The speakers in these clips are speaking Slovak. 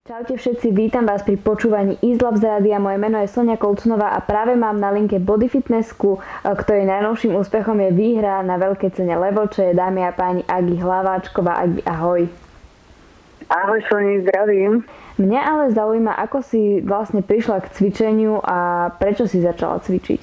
Čaute všetci, vítam vás pri počúvaní EasyLabs rádia. Moje meno je Sonia Kolcunová a práve mám na linke Body Fitnessku, ktorej najnovším úspechom je výhra na veľkej cene Levoče. Dámy a páni, Agi Hlaváčková. Agi, ahoj. Ahoj Soni, zdravím. Mňa ale zaujíma, ako si vlastne prišla k cvičeniu a prečo si začala cvičiť?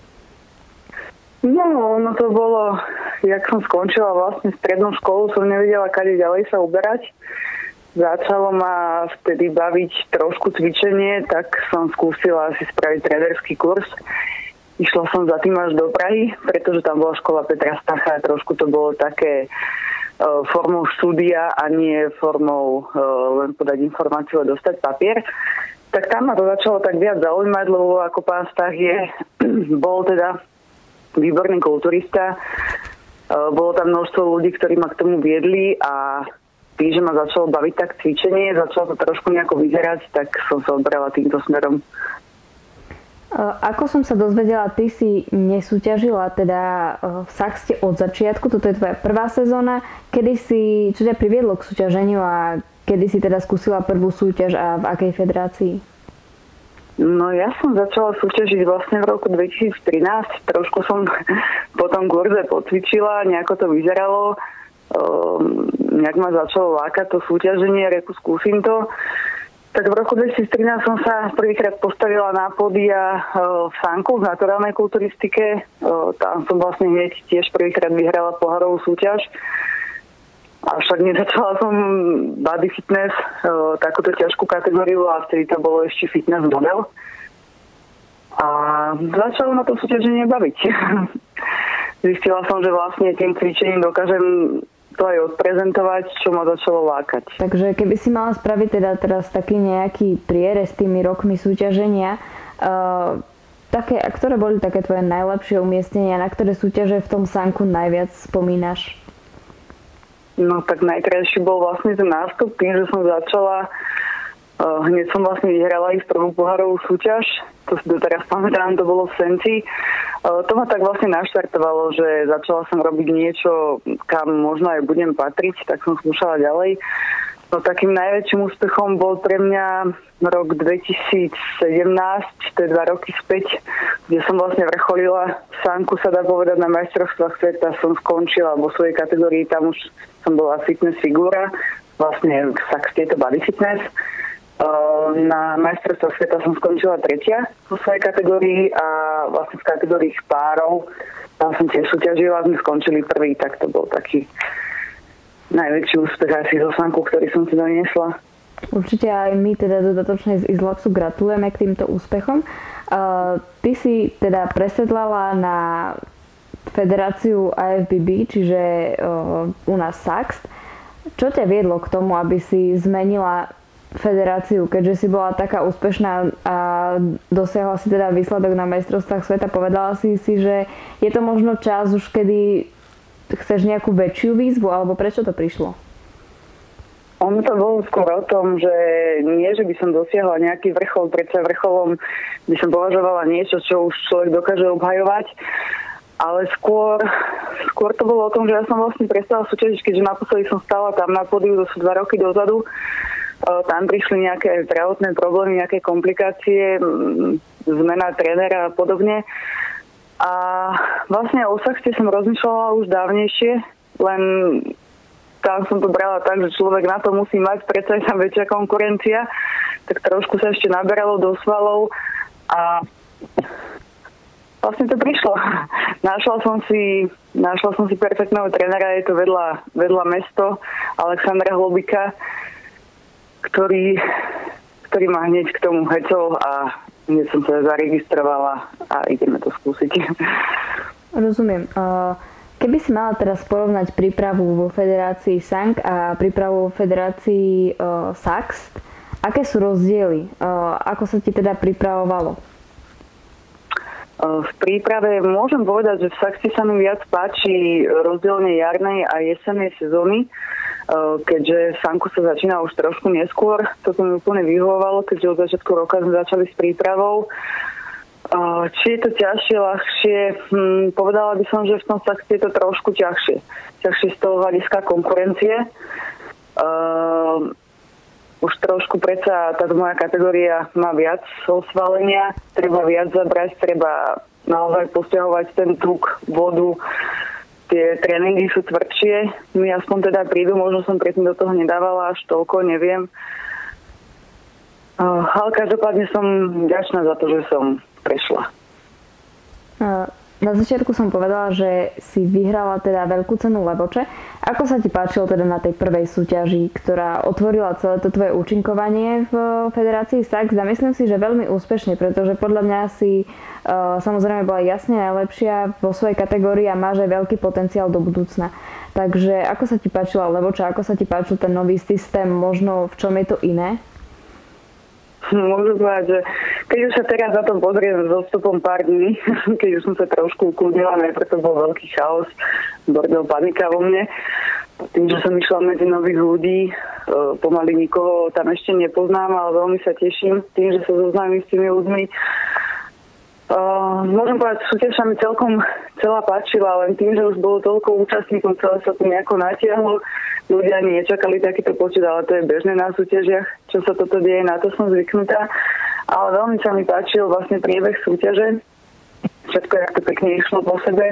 No, to bolo, jak som skončila vlastne strednú školu, som nevedela, kade ďalej sa uberať. Začalo ma vtedy baviť trošku cvičenie, tak som skúsila si spraviť trénerský kurz. Išla som za tým až do Prahy, pretože tam bola škola Petra Stacha a trošku to bolo také formou štúdia a nie formou len podať informáciu a dostať papier. Tak tam ma to začalo tak viac zaujímať, lebo ako pán Stach bol teda výborný kulturista. Bolo tam množstvo ľudí, ktorí ma k tomu viedli a tým, že ma začalo baviť tak cvičenie, začalo to trošku nejako vyzerať, tak som sa odbrala týmto smerom. Ako som sa dozvedela, ty si nesúťažila teda v Saxte od začiatku, toto je tvoja prvá sezóna. Čo ťa priviedlo k súťaženiu a kedy si teda skúsila prvú súťaž a v akej federácii? No ja som začala súťažiť vlastne v roku 2013. Trošku som po tom kurze pocvičila, nejako to vyzeralo. Nejak ma začalo lákať to súťaženie, skúsim to. Tak v roku 2013 som sa prvýkrát postavila na pódia v Sanku, v naturálnej kulturistike. Tam som vlastne hneď tiež prvýkrát vyhrala pohárovú súťaž. Avšak nezačala som body fitness, takúto ťažkú kategóriu, a vtedy to bolo ešte fitness model. A začalo ma to súťaženie baviť. Zistila som, že vlastne tým cvičením dokážem to aj odprezentovať, čo ma začalo lákať. Takže keby si mala spraviť teda teraz taký nejaký prierez tými rokmi súťaženia, ktoré boli také tvoje najlepšie umiestnenia, na ktoré súťaže v tom Sanku najviac spomínaš? No tak najkrajší bol vlastne ten nástup, tým, že som začala. Hneď som vlastne vyhrala ich prvú pohárovú súťaž. To si doteraz pamätám, to bolo v Senci. To ma tak vlastne naštartovalo, že začala som robiť niečo, kam možno aj budem patriť, tak som skúšala ďalej. No takým najväčším úspechom bol pre mňa rok 2017, to je 2 roky späť, kde som vlastne vrcholila v Sanku, sa dá povedať, na majstrovstvách sveta. Som skončila vo svojej kategórii, tam už som bola fitness figúra, vlastne v Saxte je to body fitness. Na majstrovstvách sveta som skončila 3. vo svojej kategórii a vlastne v kategórii párov tam som tiež súťažila, sme skončili 1., tak to bol taký najväčší úspech asi zo Sanku, ktorý som si doniesla. Určite aj my teda dodatočne z EasyLabsu gratulujeme k týmto úspechom. Ty si teda presedlala na federáciu IFBB, čiže u nás Saxt. Čo ťa viedlo k tomu, aby si zmenila federáciu, keďže si bola taká úspešná a dosiahla si teda výsledok na majstrovstvách sveta? Povedala si, že je to možno čas už, kedy chceš nejakú väčšiu výzvu, alebo prečo to prišlo? Ono to bolo skôr o tom, že nie, že by som dosiahla nejaký vrchol, predsa vrcholom by som považovala niečo, čo už človek dokáže obhajovať, ale skôr to bolo o tom, že ja som vlastne prestala súťažiť, keďže naposledy som stála tam na pódiu, to sú 2 roky dozadu. Tam prišli nejaké zdravotné problémy, nejaké komplikácie, zmena trénera a podobne. A vlastne o Saxte som rozmýšľala už dávnejšie, len tam som to brala tak, že človek na to musí mať, predsa je tam väčšia konkurencia, tak trošku sa ešte naberalo do svalov a vlastne to prišlo. Našla som si perfektného trénera, je to vedľa mesto Alexandra Hlobika, ktorý ma hneď k tomu hecol a hneď som sa zaregistrovala a ideme to skúsiť. Rozumiem. Keby si mala teraz porovnať prípravu vo federácii Sank a prípravu vo federácii Saxt, aké sú rozdiely? Ako sa ti teda pripravovalo? V príprave môžem povedať, že v Saxte sa mi viac páči rozdielne jarnej a jesennej sezóny, keďže v Sanku sa začína už trošku neskôr. To mi úplne vyhovovalo, keďže od začiatku roka sme začali s prípravou. Či je to ťažšie, ľahšie? Povedala by som, že v tom Saxte je to trošku ťažšie. Ťažšie z toho hľadiska konkurencie. Už trošku predsa táto moja kategória má viac osvalenia, treba viac zabrať, treba naozaj postiahovať ten tuk, vodu, tie tréningy sú tvrdšie, mi aspoň teda prídu, možno som predtým do toho nedávala až toľko, neviem. Ale každopádne som vďačná za to, že som prešla. Na začiatku som povedala, že si vyhrala teda veľkú cenu Levoče. Ako sa ti páčilo teda na tej prvej súťaži, ktorá otvorila celé to tvoje účinkovanie v Federácii Sax? A myslím si, že veľmi úspešne, pretože podľa mňa si samozrejme bola jasne najlepšia vo svojej kategórii a máš aj veľký potenciál do budúcna. Takže ako sa ti páčila Levoča, ako sa ti páčil ten nový systém, možno v čom je to iné? Môžem povedať, že keď už sa teraz za to pozriem s odstupom pár dní, keď už som sa trošku ukludnila, najprv to bol veľký chaos, bordel, panika vo mne. Tým, že som išla medzi nových ľudí, pomaly nikoho tam ešte nepoznám, ale veľmi sa teším tým, že sa zoznámim s tými ľuďmi. Môžem povedať, súťaž sa mi celkom celá páčila, len tým, že už bolo toľko účastníkov, celé sa to nejako natiahlo. Ľudia ani nečakali takýto počet, ale to je bežné na súťažiach, čo sa toto deje, na to som zvyknutá. Ale veľmi sa mi páčil vlastne priebeh súťaže. Všetko, jak to pekne išlo po sebe.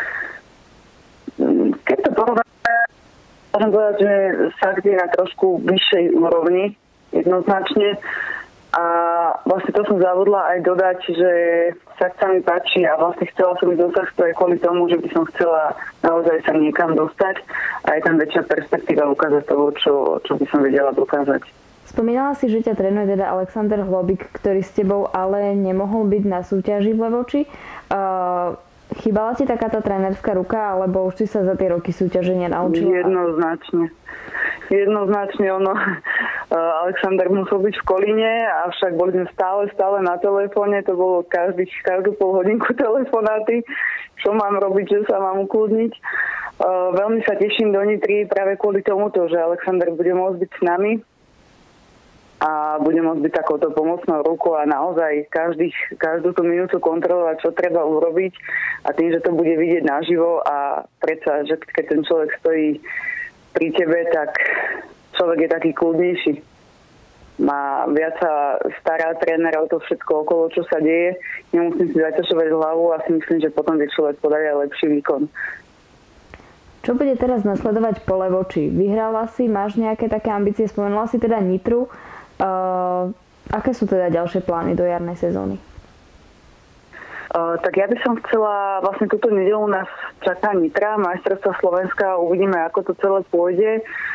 Keď to porovnáme, môžem povedať, že Sax je na trošku vyššej úrovni, jednoznačne. A vlastne to som zavodla aj dodať, že Sax sa mi páči a vlastne chcela som ísť do Saxu aj kvôli tomu, že by som chcela naozaj sa niekam dostať a je tam väčšia perspektíva ukázať toho, čo by som vedela dokázať. Spomínala si, že ťa trénuje teda Alexander Hlobík, ktorý s tebou ale nemohol byť na súťaži v Levoči. Chýbala ti taká tá trénerská ruka, alebo už si sa za tie roky súťaženia naučila? Jednoznačne ono. Alexander musel byť v Kolíne, avšak boli sme stále na telefóne, to bolo každú pol hodinku telefonáty, čo mám robiť, že sa mám ukludniť. Veľmi sa teším do Nitry práve kvôli tomuto, že Alexander bude môcť byť s nami a bude môcť byť takouto pomocnou rukou a naozaj každú tú minútu kontrolovať, čo treba urobiť a tým, že to bude vidieť naživo a predsa, že keď ten človek stojí pri tebe, tak človek je taký kľudnejší. Viac sa stará tréner o to všetko okolo, čo sa deje. Nemusím si zaťažovať hlavu a si myslím, že potom vie človek podať aj lepší výkon. Čo bude teraz nasledovať po Levoči? Vyhrala si, máš nejaké také ambície? Spomenula si teda Nitru. Aké sú teda ďalšie plány do jarnej sezóny? Tak ja by som chcela, vlastne túto nedeľu nás čaká Nitra, majstrovstvá Slovenska, uvidíme, ako to celé pôjde.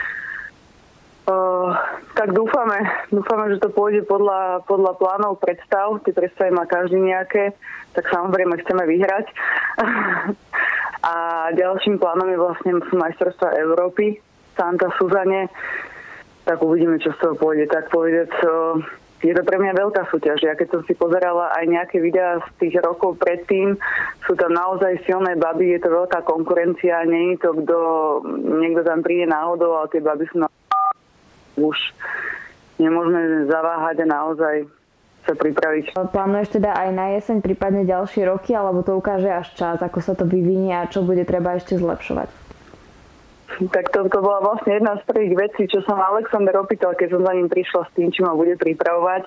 Tak dúfame, že to pôjde podľa plánov predstav. Tie predstavy má každý nejaké, tak samozrejme chceme vyhrať. A ďalším plánom je vlastne majstrovstvá Európy v Santa Suzane. Tak uvidíme, čo z toho pôjde. Tak povedec, je to pre mňa veľká súťaž. Ja keď som si pozerala aj nejaké videá z tých rokov predtým, sú tam naozaj silné baby, je to veľká konkurencia, nie je to niekto tam príde náhodou, ale tie baby sú už nemôžeme zaváhať a naozaj sa pripraviť. Plánuješ teda aj na jeseň, prípadne ďalšie roky, alebo to ukáže až čas, ako sa to vyvinie a čo bude treba ešte zlepšovať? Tak to bola vlastne jedna z prvých vecí, čo som Alexander opýtal, keď som za ním prišla s tým, či ma bude pripravovať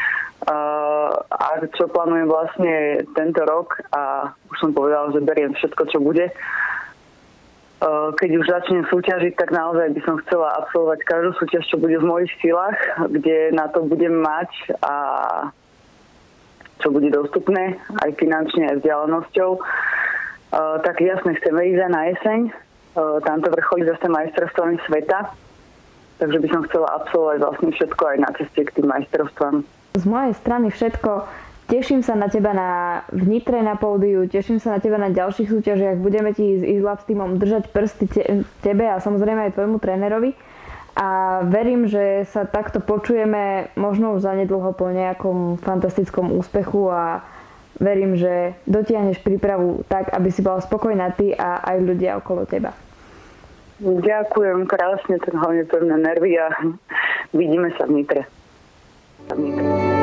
a čo plánujem vlastne tento rok a už som povedala, že beriem všetko, čo bude. Keď už začnem súťažiť, tak naozaj by som chcela absolvovať každú súťaž, čo bude v mojich silách, kde na to budem mať a čo bude dostupné aj finančne, aj vzdialenosťou. Tak jasne, chceme ísť aj na jeseň. Tamto vrcholí zase majstrovstvami sveta. Takže by som chcela absolvovať vlastne všetko aj na ceste k tým majstrovstvám. Z mojej strany všetko. Teším sa na teba v Nitre na pódiu, teším sa na teba na ďalších súťažiach. Budeme ti s Izlab s týmom držať prsty tebe a samozrejme aj tvojmu trénerovi. A verím, že sa takto počujeme možno už zanedlho po nejakom fantastickom úspechu a verím, že dotiahneš prípravu tak, aby si bola spokojná ty a aj ľudia okolo teba. Ďakujem krásne, hlavne pevné nervy a vidíme sa v Nitre.